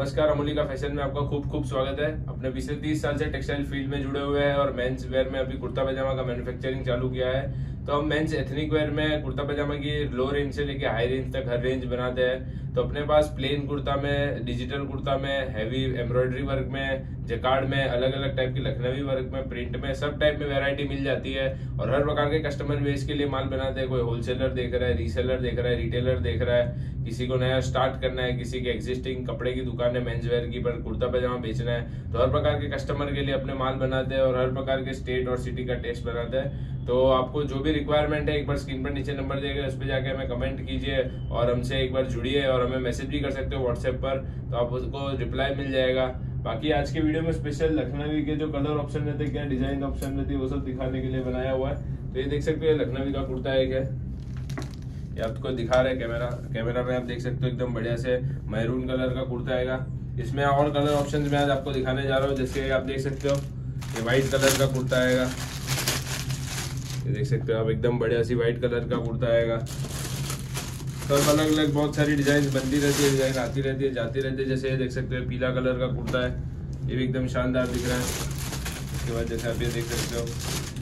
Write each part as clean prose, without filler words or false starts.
नमस्कार, अमोली का फैशन में आपका खूब खूब स्वागत है। अपने पिछले 30 साल से टेक्सटाइल फील्ड में जुड़े हुए हैं और मेंस वेयर में अभी कुर्ता पैजामा का मैन्युफैक्चरिंग चालू किया है। तो हम मेंस एथनिक वेयर में कुर्ता पैजामा की लो रेंज से लेके हाई रेंज तक हर रेंज बनाते हैं। तो अपने पास प्लेन कुर्ता में, डिजिटल कुर्ता में, हैवी एम्ब्रॉयडरी वर्क में, जकार्ड में, अलग अलग टाइप की लखनवी वर्क में, प्रिंट में, सब टाइप में वैरायटी मिल जाती है। और हर प्रकार के कस्टमर बेस के लिए माल बनाते हैं। कोई होलसेलर देख रहा है, रीसेलर देख रहा है, रिटेलर देख रहा है, किसी को नया स्टार्ट करना है, किसी के एग्जिस्टिंग कपड़े की दुकान है मेंस वेयर की पर कुर्ता पैजामा बेचना है। तो हर प्रकार के कस्टमर के लिए अपने माल बनाते हैं और हर प्रकार के स्टेट और सिटी का टेस्ट बनाते हैं। तो आपको जो भी रिक्वायरमेंट है, एक बार स्क्रीन पर नीचे नंबर देगा, उस पर जाके हमें कमेंट कीजिए और हमसे एक बार जुड़िए और हमें मैसेज भी कर सकते हो व्हाट्सएप पर, तो आपको रिप्लाई मिल जाएगा। बाकी आज के वीडियो में स्पेशल लखनवी के जो कलर ऑप्शन रहते हैं, क्या डिजाइन ऑप्शन रहती है, वो सब दिखाने के लिए बनाया हुआ है। तो ये देख सकते हो, लखनवी का कुर्ता एक है, ये आपको दिखा रहे हैं कैमरा में आप देख सकते हो। एकदम बढ़िया से मैरून कलर का कुर्ता आएगा। इसमें और कलर ऑप्शन में आज आपको दिखाने जा रहा हूँ। जैसे आप देख सकते हो, ये व्हाइट कलर का कुर्ता आएगा, ये देख सकते हो आप, एकदम बढ़िया सी व्हाइट कलर का कुर्ता आएगा। तो अलग अलग बहुत सारी डिजाइन बनती रहती है, डिजाइन आती रहती है, जाती रहती है। जैसे ये देख सकते हो, पीला कलर का कुर्ता है, ये भी एकदम शानदार दिख रहा है। उसके बाद जैसे आप ये देख सकते हो,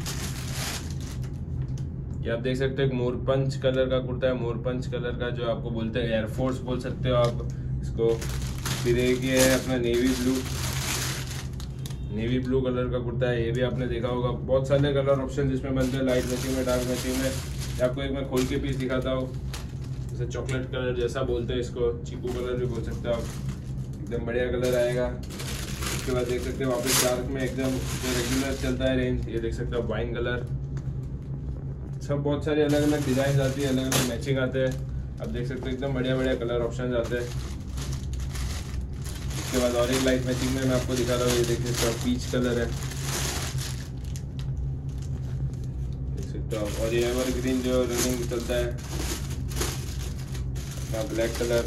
ये आप देख सकते हो, एक मोरपंच कलर का कुर्ता है, मोरपंच कलर का जो आपको बोलते हैं एयरफोर्स बोल सकते हो आप इसको। फिर एक ये है अपना नेवी ब्लू कलर का कुर्ता है, ये भी आपने देखा होगा। बहुत सारे कलर ऑप्शन इसमें बनते हैं, लाइट मैचिंग में, डार्क मैचिंग में। आपको एक मैं खोल के पीस दिखाता हूँ। जैसे चॉकलेट कलर जैसा बोलते हैं इसको, चीकू कलर भी बोल सकते हो आप, एकदम बढ़िया कलर आएगा। उसके बाद देख सकते हो वापस डार्क में एकदम जो रेगुलर चलता है रेंज, ये देख सकते हो वाइन कलर। सब बहुत सारे अलग अलग डिजाइन आती है, अलग अलग मैचिंग आते हैं। आप देख सकते हो एकदम बढ़िया बढ़िया कलर ऑप्शन आते हैं। उसके बाद और एक लाइट मैचिंग में मैं आपको दिखा रहा हूँ, ये देख सकते हो पीच कलर है, देख सकते हो। और ये एवरग्रीन जो रनिंग चलता है, ब्लैक कलर,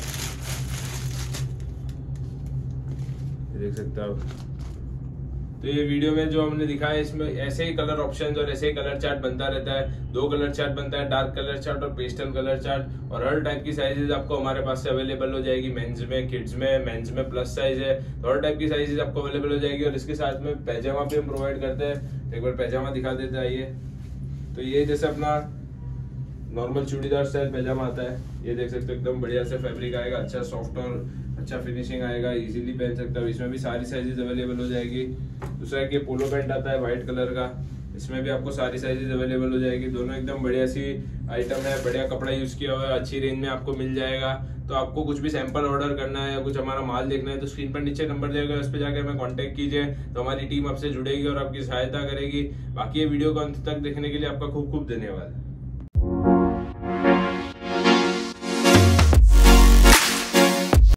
ये देख सकते हो आप। तो ये वीडियो में जो हमने दिखाया है, इसमें ऐसे ही कलर ऑप्शंस और ऐसे ही कलर चार्ट बनता रहता है। 2 कलर चार्ट बनता है, डार्क कलर चार्ट और पेस्टल कलर चार्ट। और हर टाइप की साइजेस आपको हमारे पास से अवेलेबल हो जाएगी। मेंस में, किड्स में, मेंस में प्लस साइज है, तो हर टाइप की साइजेस आपको अवेलेबल हो जाएगी। और इसके साथ में पैजामा भी हम प्रोवाइड करते हैं। एक बार पैजामा दिखा देते हैं ये। तो ये जैसे अपना नॉर्मल चूड़ीदार स्टाइल पैजामा आता है, ये देख सकते हो, एकदम बढ़िया से फैब्रिक आएगा, अच्छा सॉफ्ट और अच्छा फिनिशिंग आएगा, इजीली पहन सकता हूँ। इसमें भी सारी साइजेस अवेलेबल हो जाएगी। दूसरा एक ये पोलो पैंट आता है व्हाइट कलर का, इसमें भी आपको सारी साइजेस अवेलेबल हो जाएगी। दोनों एकदम बढ़िया सी आइटम है, बढ़िया कपड़ा यूज किया हुआ है, अच्छी रेंज में आपको मिल जाएगा। तो आपको कुछ भी सैंपल ऑर्डर करना है या कुछ हमारा माल देखना है, तो स्क्रीन पर नीचे नंबर देगा, उस पर जाकर हमें कांटेक्ट कीजिए, तो हमारी टीम आपसे जुड़ेगी और आपकी सहायता करेगी। बाकी ये वीडियो को अंत तक देखने के लिए आपका खूब खूब धन्यवाद।